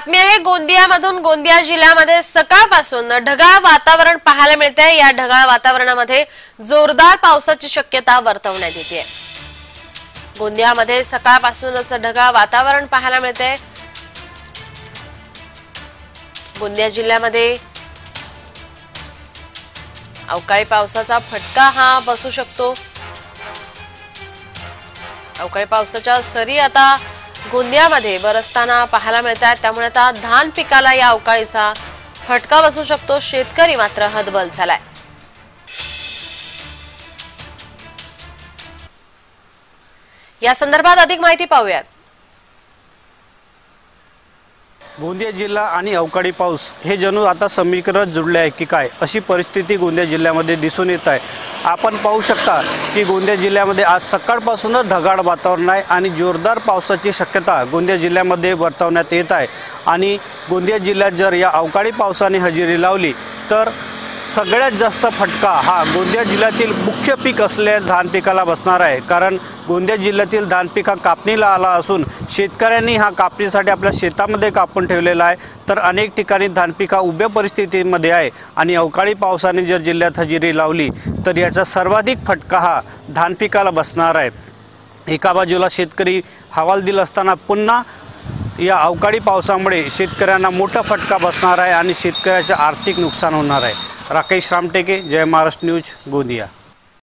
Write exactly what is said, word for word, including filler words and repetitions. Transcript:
बातमी आहे गोंदियामधून। गोंदिया जिल्ह्यामध्ये सकाळपासून ढगाळ वातावरण पाहायला मिळते। या ढगाळ वातावरणामध्ये जोरदार पावसाची शक्यता वर्तवण्यात येते। गोंदियामध्ये सकाळपासूनच ढगाळ वातावरण पाहायला मिळते। गोंदिया जिल्ह्यामध्ये अवकाळी पावसाचा फटका हा बसू शकतो। अवकाळी पावसाच्या सरी आता गोंदियामध्ये बरसताना पाहायला मिळतात, त्यामुळे आता धान पिकाला या अवकाळीचा फटका बसू शकतो। शेतकरी मात्र हतबल झालाय। या संदर्भात अधिक माहिती पाहूयात। गोंदिया जिल्हा आणि अवकाळी पाऊस हे जणू आता समीकरण जुळले आहे की काय, अशी परिस्थिती गोंदिया जिल्ह्यामध्ये दिसून येत आहे। आपण पाहू शकता की गोंदिया जिल्ह्यामध्ये आज सकाळपासूनच ढगाळ वातावरण आहे आणि जोरदार पावसाची शक्यता गोंदिया जिल्ह्यामध्ये वर्तवण्यात येत आहे। आणि गोंदिया जिल्ह्यात जर या अवकाळी पावसाने हजेरी लावली तर सगळ्यात जास्त फटका हा गोंदिया जिल्ह्यातील मुख्य पीक असलेल्या धान पिकाला बसणार आहे। कारण गोंदिया जिल्ह्यातील धान पीक हा कापणीला आला असून शेतकऱ्यांनी हा कापणीसाठी आपल्या शेतामध्ये कापून ठेवलेला आहे, तर अनेक ठिकाणी धान पीक हा उभ्या परिस्थितीमध्ये आहे आणि अवकाळी पावसाने जर जिल्ह्यात हजेरी लावली तर याचा सर्वाधिक फटका हा धान पिकाला बसणार आहे। एका बाजूला शेतकरी हवालदिल असताना पुन्हा या अवकाळी पावसामुळे शेतकऱ्यांना मोठा फटका बसणार आहे आणि शेतकऱ्याचे आर्थिक नुकसान होणार आहे। राकेश रामटेके, जय महाराष्ट्र न्यूज, गोंदिया।